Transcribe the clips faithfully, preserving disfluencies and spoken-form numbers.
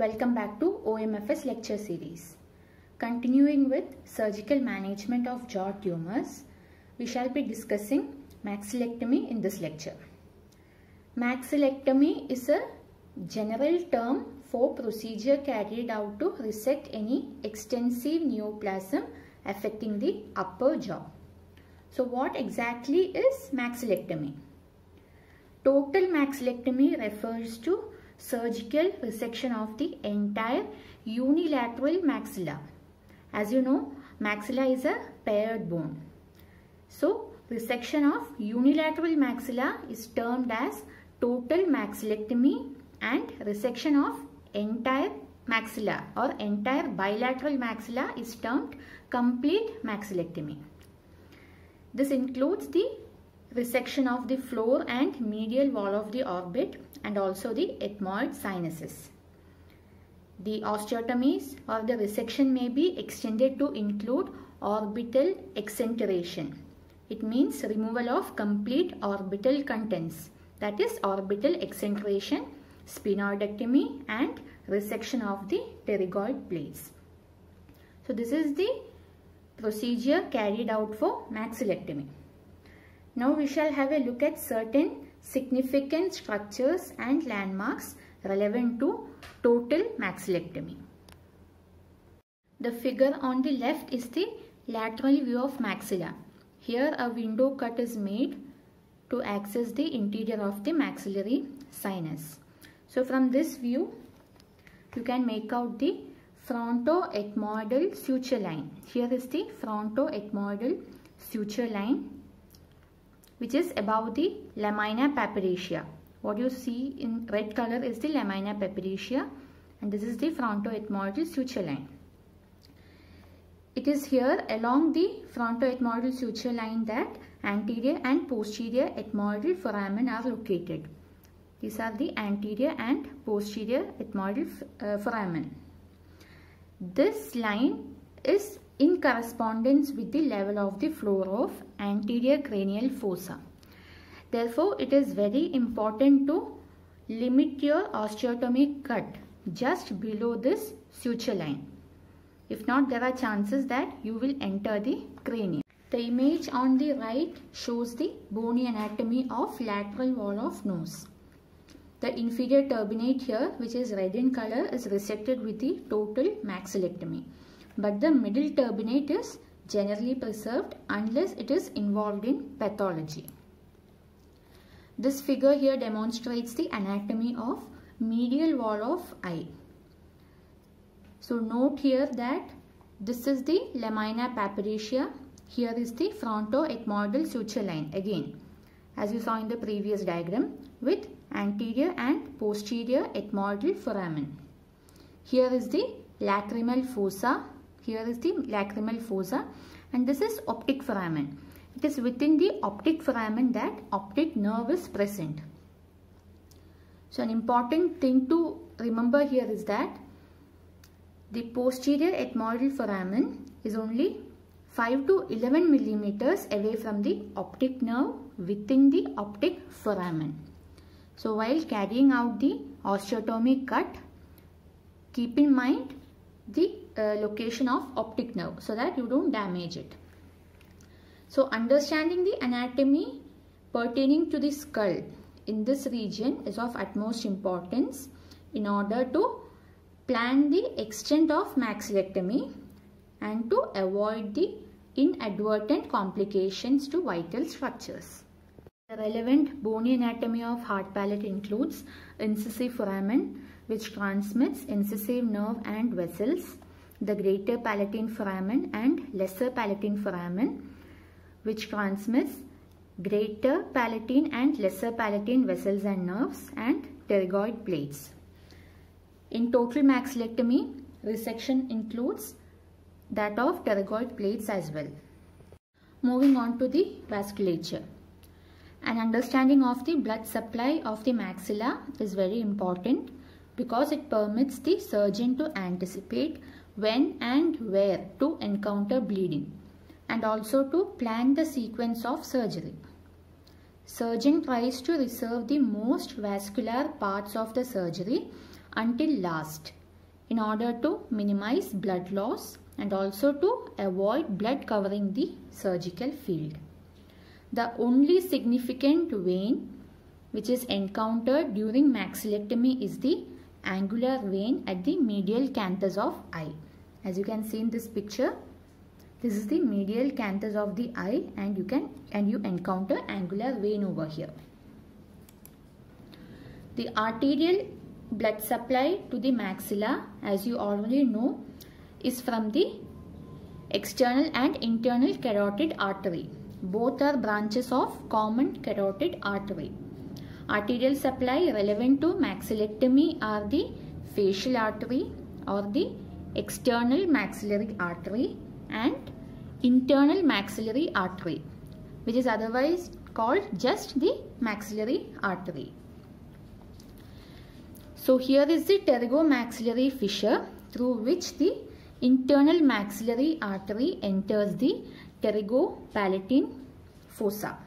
Welcome back to O M F S lecture series. Continuing with surgical management of jaw tumors, we shall be discussing maxillectomy in this lecture. Maxillectomy is a general term for procedure carried out to resect any extensive neoplasm affecting the upper jaw. So what exactly is maxillectomy? Total maxillectomy refers to surgical resection of the entire unilateral maxilla. As you know, maxilla is a paired bone. So, resection of unilateral maxilla is termed as total maxillectomy, and resection of entire maxilla or entire bilateral maxilla is termed complete maxillectomy. This includes the resection of the floor and medial wall of the orbit and also the ethmoid sinuses. The osteotomies or the resection may be extended to include orbital exenteration. It means removal of complete orbital contents, that is orbital exenteration, sphenoidectomy and resection of the pterygoid plates. So this is the procedure carried out for maxillectomy. Now we shall have a look at certain significant structures and landmarks relevant to total maxillectomy. The figure on the left is the lateral view of maxilla. Here a window cut is made to access the interior of the maxillary sinus. So from this view, you can make out the frontoethmoidal suture line. Here is the frontoethmoidal suture line, which is above the lamina papyracea. What you see in red color is the lamina papyracea, and this is the frontoethmoidal suture line. It is here along the frontoethmoidal suture line that anterior and posterior ethmoidal foramen are located. These are the anterior and posterior ethmoidal uh, foramen. This line is in correspondence with the level of the floor of anterior cranial fossa. Therefore, it is very important to limit your osteotomy cut just below this suture line. If not, there are chances that you will enter the cranium. The image on the right shows the bony anatomy of lateral wall of nose. The inferior turbinate here, which is red in color, is resected with the total maxillectomy. But the middle turbinate is generally preserved unless it is involved in pathology. This figure here demonstrates the anatomy of medial wall of eye. So note here that this is the lamina papyracea. Here is the frontoethmoidal suture line again, as you saw in the previous diagram, with anterior and posterior ethmoidal foramen. Here is the lacrimal fossa. Here is the lacrimal fossa, and this is optic foramen. It is within the optic foramen that optic nerve is present. So an important thing to remember here is that the posterior ethmoidal foramen is only five to eleven millimeters away from the optic nerve within the optic foramen. So while carrying out the osteotomy cut, keep in mind the uh, location of optic nerve so that you don't damage it. So understanding the anatomy pertaining to the skull in this region is of utmost importance in order to plan the extent of maxillectomy and to avoid the inadvertent complications to vital structures. The relevant bony anatomy of hard palate includes incisive foramen, which transmits incisive nerve and vessels, the greater palatine foramen and lesser palatine foramen, which transmits greater palatine and lesser palatine vessels and nerves, and pterygoid plates. In total maxillectomy, resection includes that of pterygoid plates as well. Moving on to the vasculature. An understanding of the blood supply of the maxilla is very important because it permits the surgeon to anticipate when and where to encounter bleeding and also to plan the sequence of surgery. Surgeon tries to reserve the most vascular parts of the surgery until last in order to minimize blood loss and also to avoid blood covering the surgical field. The only significant vein which is encountered during maxillectomy is the angular vein at the medial canthus of eye. As you can see in this picture, this is the medial canthus of the eye, and you can and you encounter angular vein over here. The arterial blood supply to the maxilla, as you already know, is from the external and internal carotid artery. Both are branches of common carotid artery. Arterial supply relevant to maxillectomy are the facial artery or the external maxillary artery and internal maxillary artery, which is otherwise called just the maxillary artery. So here is the pterygomaxillary fissure through which the internal maxillary artery enters the pterygopalatine fossa.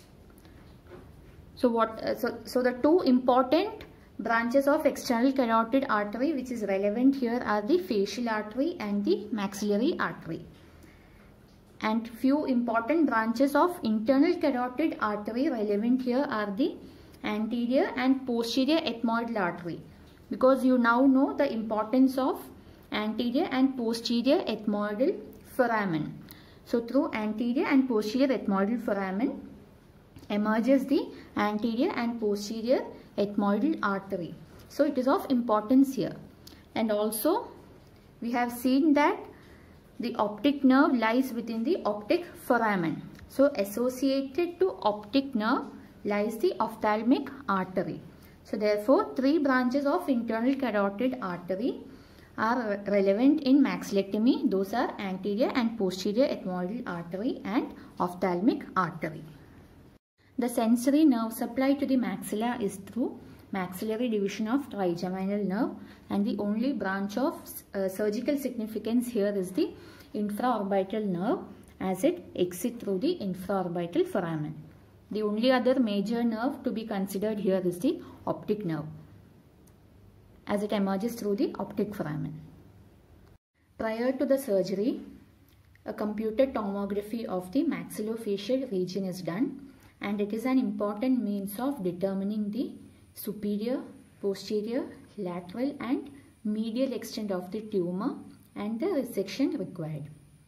So what? Uh, so, so the two important branches of external carotid artery which is relevant here are the facial artery and the maxillary artery. And few important branches of internal carotid artery relevant here are the anterior and posterior ethmoidal artery, because you now know the importance of anterior and posterior ethmoidal foramen. So through anterior and posterior ethmoidal foramen emerges the anterior and posterior ethmoidal artery. So it is of importance here. And also we have seen that the optic nerve lies within the optic foramen. So associated to optic nerve lies the ophthalmic artery. So therefore three branches of internal carotid artery are relevant in maxillectomy. Those are anterior and posterior ethmoidal artery and ophthalmic artery. The sensory nerve supply to the maxilla is through maxillary division of trigeminal nerve, and the only branch of uh, surgical significance here is the infraorbital nerve, as it exits through the infraorbital foramen. The only other major nerve to be considered here is the optic nerve, as it emerges through the optic foramen. Prior to the surgery, a computed tomography of the maxillofacial region is done, and it is an important means of determining the superior, posterior, lateral and medial extent of the tumor and the resection required.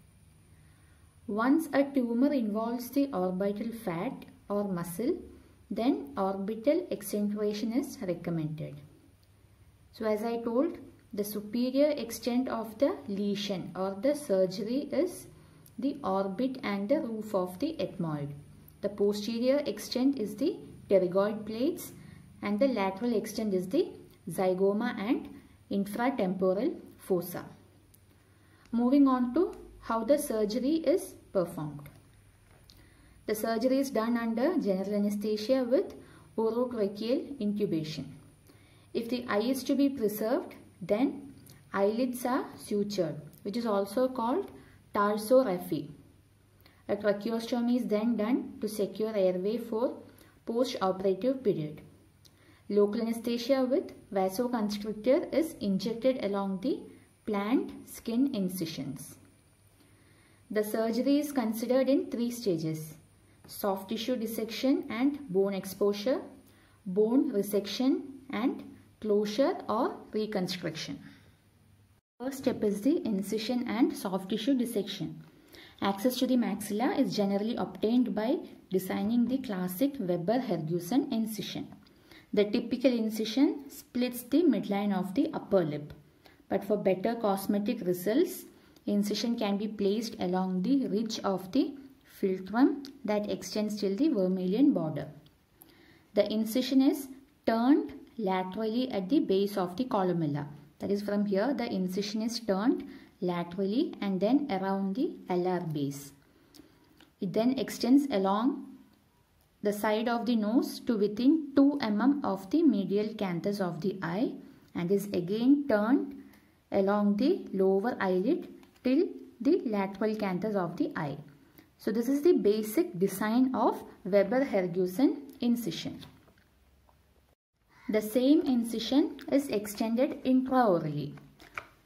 Once a tumor involves the orbital fat or muscle, then orbital accentuation is recommended. So as I told, the superior extent of the lesion or the surgery is the orbit and the roof of the ethmoid. The posterior extent is the pterygoid plates, and the lateral extent is the zygoma and infratemporal fossa. Moving on to how the surgery is performed. The surgery is done under general anesthesia with orotracheal intubation. If the eye is to be preserved, then eyelids are sutured, which is also called tarsorrhaphy. A tracheostomy is then done to secure airway for post-operative period. Local anesthesia with vasoconstrictor is injected along the planned skin incisions. The surgery is considered in three stages: soft tissue dissection and bone exposure, bone resection and closure or reconstruction. First step is the incision and soft tissue dissection. Access to the maxilla is generally obtained by designing the classic Weber-Hergewson incision. The typical incision splits the midline of the upper lip, but for better cosmetic results, incision can be placed along the ridge of the philtrum that extends till the vermilion border. The incision is turned laterally at the base of the columella. That is, from here the incision is turned laterally and then around the alar base. It then extends along the side of the nose to within two millimeters of the medial canthus of the eye and is again turned along the lower eyelid till the lateral canthus of the eye. So this is the basic design of Weber-Hergewson incision. The same incision is extended intraorally.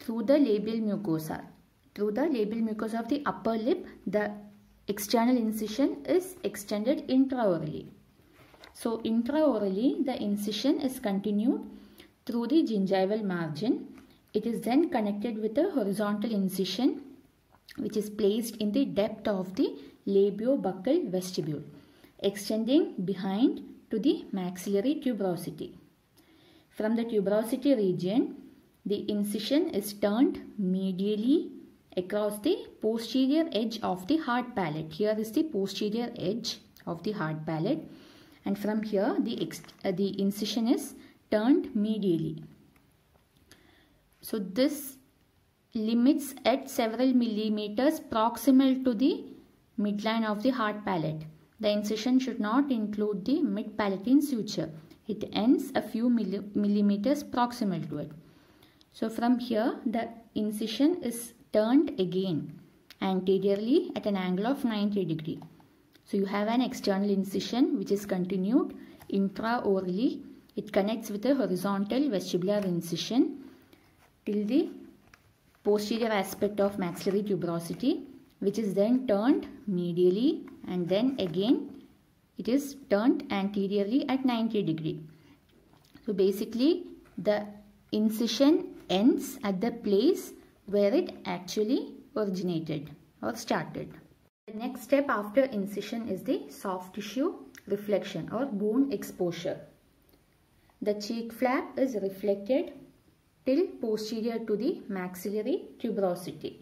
through the labial mucosa. Through the labial mucosa of the upper lip, the external incision is extended intraorally. So intraorally, the incision is continued through the gingival margin. It is then connected with a horizontal incision which is placed in the depth of the labiobuccal vestibule, extending behind to the maxillary tuberosity. From the tuberosity region, the incision is turned medially across the posterior edge of the hard palate. Here is the posterior edge of the hard palate, and from here the, uh, the incision is turned medially. So this limits at several millimeters proximal to the midline of the hard palate. The incision should not include the mid-palatine suture. It ends a few milli millimeters proximal to it. So from here the incision is turned again anteriorly at an angle of ninety degree. So you have an external incision which is continued intraorally. It connects with a horizontal vestibular incision till the posterior aspect of maxillary tuberosity, which is then turned medially, and then again it is turned anteriorly at ninety degree. So basically the incision ends at the place where it actually originated or started. The next step after incision is the soft tissue reflection or bone exposure. The cheek flap is reflected till posterior to the maxillary tuberosity.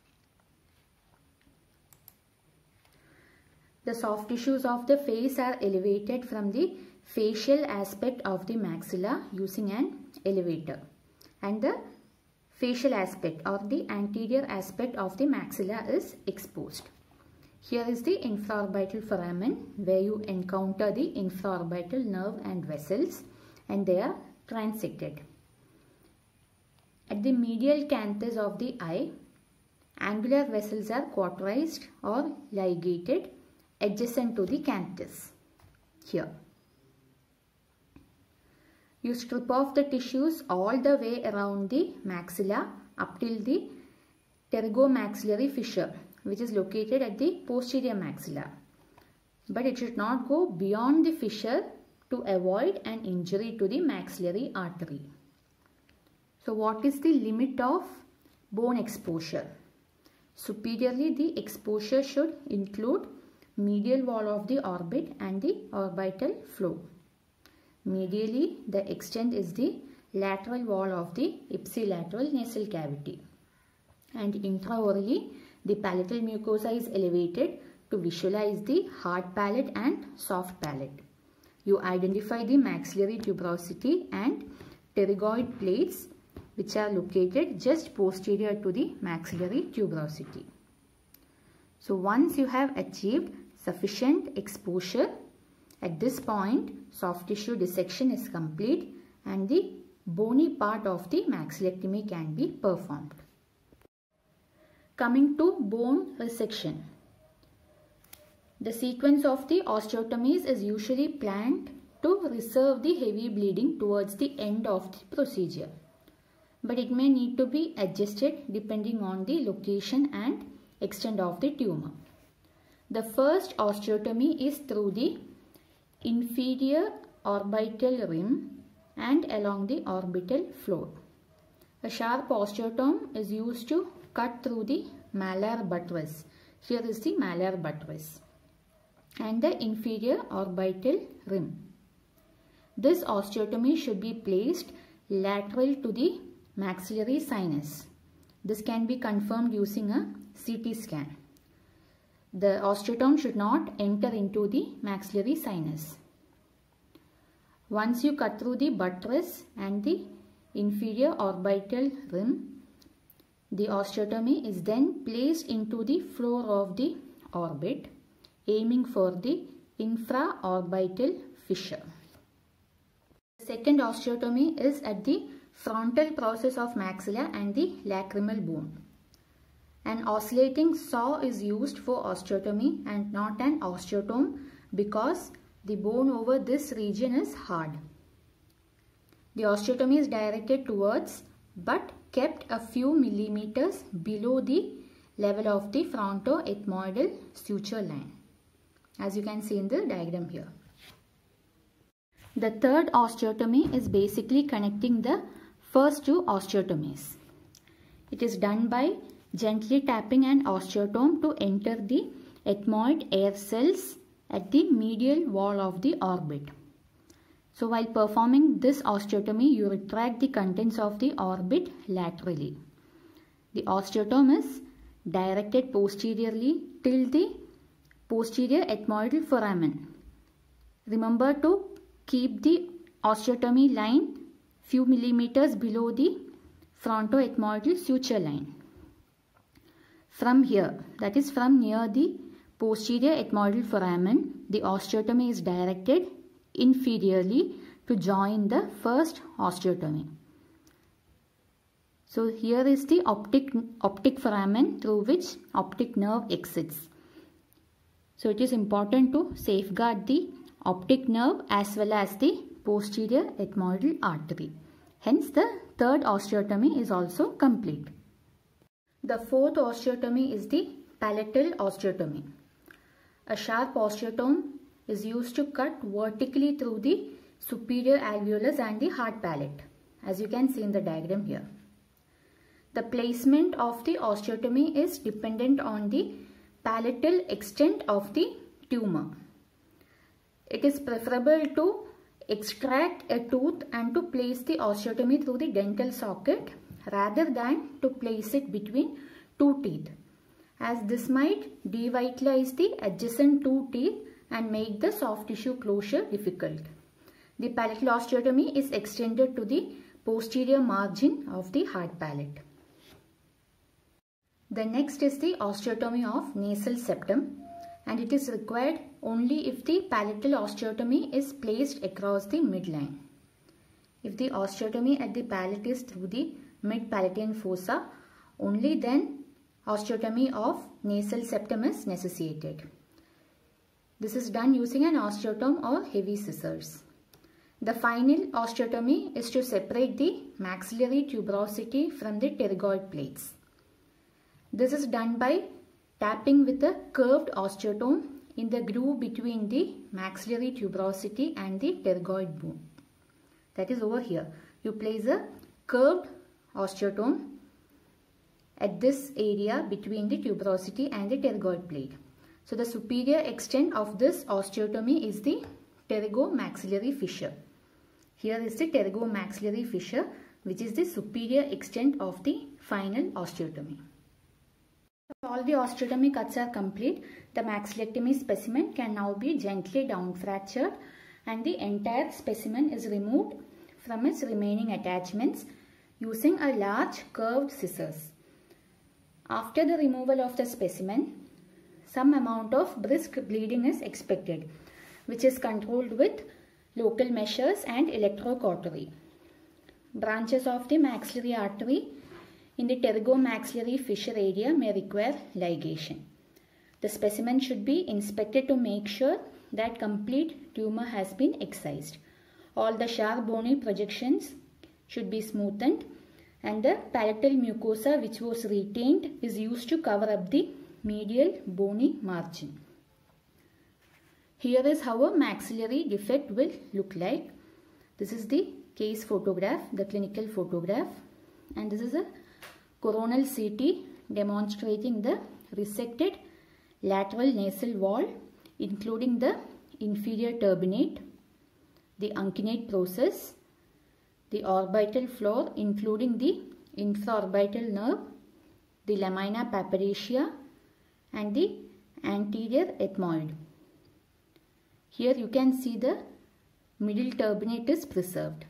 The soft tissues of the face are elevated from the facial aspect of the maxilla using an elevator, and the facial aspect or the anterior aspect of the maxilla is exposed. Here is the infraorbital foramen where you encounter the infraorbital nerve and vessels, and they are transected. At the medial canthus of the eye, angular vessels are cauterized or ligated adjacent to the canthus. Here, you strip off the tissues all the way around the maxilla up till the pterygomaxillary fissure, which is located at the posterior maxilla. But it should not go beyond the fissure to avoid an injury to the maxillary artery. So what is the limit of bone exposure? Superiorly, the exposure should include medial wall of the orbit and the orbital floor. Medially, the extent is the lateral wall of the ipsilateral nasal cavity. And intraorally, the palatal mucosa is elevated to visualize the hard palate and soft palate. You identify the maxillary tuberosity and pterygoid plates which are located just posterior to the maxillary tuberosity. So once you have achieved sufficient exposure, at this point soft tissue dissection is complete and the bony part of the maxillectomy can be performed. Coming to bone resection. The sequence of the osteotomies is usually planned to reserve the heavy bleeding towards the end of the procedure, but it may need to be adjusted depending on the location and extent of the tumor. The first osteotomy is through the inferior orbital rim and along the orbital floor. A sharp osteotome is used to cut through the malar buttress. Here is the malar buttress and the inferior orbital rim. This osteotomy should be placed lateral to the maxillary sinus. This can be confirmed using a C T scan. The osteotome should not enter into the maxillary sinus. Once you cut through the buttress and the inferior orbital rim, the osteotomy is then placed into the floor of the orbit, aiming for the infraorbital fissure. The second osteotomy is at the frontal process of maxilla and the lacrimal bone. An oscillating saw is used for osteotomy and not an osteotome because the bone over this region is hard. The osteotomy is directed towards but kept a few millimeters below the level of the frontoethmoidal suture line, as you can see in the diagram here. The third osteotomy is basically connecting the first two osteotomies. It is done by gently tapping an osteotome to enter the ethmoid air cells at the medial wall of the orbit. So while performing this osteotomy, you retract the contents of the orbit laterally. The osteotome is directed posteriorly till the posterior ethmoidal foramen. Remember to keep the osteotomy line few millimeters below the frontoethmoidal suture line. From here, that is from near the posterior ethmoidal foramen, the osteotomy is directed inferiorly to join the first osteotomy. So here is the optic, optic foramen through which optic nerve exits. So it is important to safeguard the optic nerve as well as the posterior ethmoidal artery. Hence the third osteotomy is also complete. The fourth osteotomy is the palatal osteotomy. A sharp osteotome is used to cut vertically through the superior alveolus and the hard palate, as you can see in the diagram here. The placement of the osteotomy is dependent on the palatal extent of the tumor. It is preferable to extract a tooth and to place the osteotomy through the dental socket rather than to place it between two teeth, as this might devitalize the adjacent two teeth and make the soft tissue closure difficult. The palatal osteotomy is extended to the posterior margin of the hard palate. The next is the osteotomy of nasal septum, and it is required only if the palatal osteotomy is placed across the midline. If the osteotomy at the palate is through the mid-palatine fossa, only then osteotomy of nasal septum is necessitated. This is done using an osteotome or heavy scissors. The final osteotomy is to separate the maxillary tuberosity from the pterygoid plates. This is done by tapping with a curved osteotome in the groove between the maxillary tuberosity and the pterygoid bone. That is over here. You place a curved osteotome at this area between the tuberosity and the pterygoid plate. So the superior extent of this osteotomy is the pterygomaxillary fissure. Here is the pterygomaxillary fissure, which is the superior extent of the final osteotomy. All the osteotomy cuts are complete. The maxillectomy specimen can now be gently down fractured and the entire specimen is removed from its remaining attachments using a large curved scissors. After the removal of the specimen, some amount of brisk bleeding is expected, which is controlled with local measures and electrocautery. Branches of the maxillary artery in the pterygomaxillary fissure area may require ligation. The specimen should be inspected to make sure that complete tumor has been excised. All the sharp bony projections should be smoothened, and the palatal mucosa which was retained is used to cover up the medial bony margin. Here is how a maxillary defect will look like. This is the case photograph, the clinical photograph, and this is a coronal C T demonstrating the resected lateral nasal wall, including the inferior turbinate, the uncinate process, the orbital floor including the infraorbital nerve, the lamina papyracea and the anterior ethmoid. Here you can see the middle turbinate is preserved.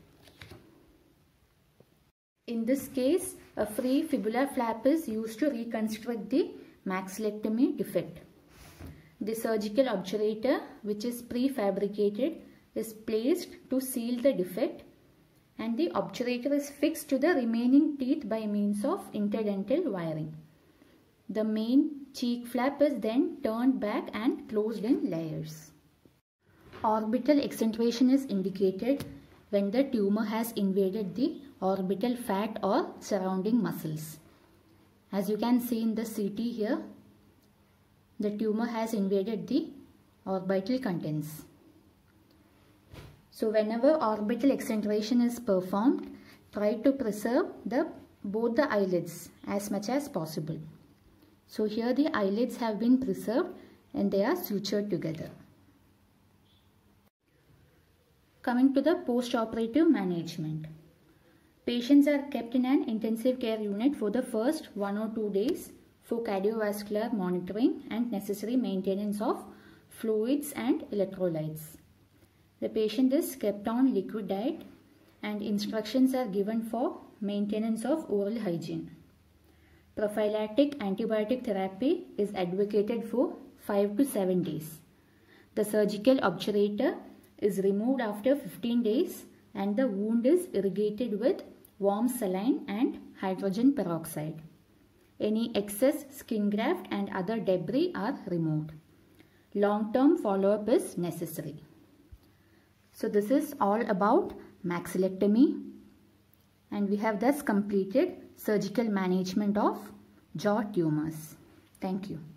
In this case, a free fibular flap is used to reconstruct the maxillectomy defect. The surgical obturator, which is prefabricated, is placed to seal the defect, and the obturator is fixed to the remaining teeth by means of interdental wiring. The main cheek flap is then turned back and closed in layers. Orbital accentration is indicated when the tumor has invaded the orbital fat or surrounding muscles. As you can see in the C T here, the tumor has invaded the orbital contents. So whenever orbital excenteration is performed, try to preserve the both the eyelids as much as possible. So here the eyelids have been preserved and they are sutured together. Coming to the post-operative management. Patients are kept in an intensive care unit for the first one or two days for cardiovascular monitoring and necessary maintenance of fluids and electrolytes. The patient is kept on liquid diet and instructions are given for maintenance of oral hygiene. Prophylactic antibiotic therapy is advocated for five to seven days. The surgical obturator is removed after fifteen days and the wound is irrigated with warm saline and hydrogen peroxide. Any excess skin graft and other debris are removed. Long-term follow-up is necessary. So this is all about maxillectomy, and we have thus completed surgical management of jaw tumors. Thank you.